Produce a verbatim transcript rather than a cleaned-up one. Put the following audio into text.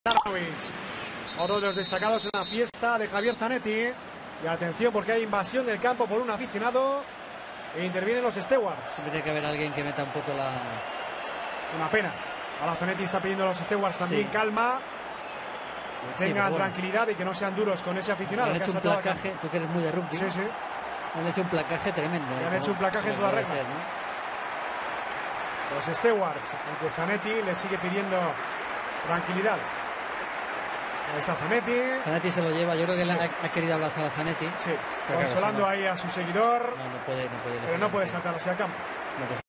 Otro de los destacados en la fiesta de Javier Zanetti. Y atención porque hay invasión del campo por un aficionado e intervienen los stewards. Tendría que haber alguien que meta un poco la... Una pena. Ahora Zanetti está pidiendo a los stewards también sí. calma, que tengan sí, bueno. tranquilidad y que no sean duros con ese aficionado. Han hecho un placaje, tú que eres muy de rugby. Sí, sí. Han hecho un placaje tremendo. ¿eh? Han hecho un placaje en toda regla. Ser, ¿no? Los stewards, aunque Zanetti le sigue pidiendo tranquilidad. Ahí está Zanetti. Zanetti se lo lleva, yo creo que sí. ha, ha querido abrazar a Zanetti. Sí, consolando claro, ahí a su seguidor. No, no puede, no puede, pero no puede saltar hacia el campo. No, pues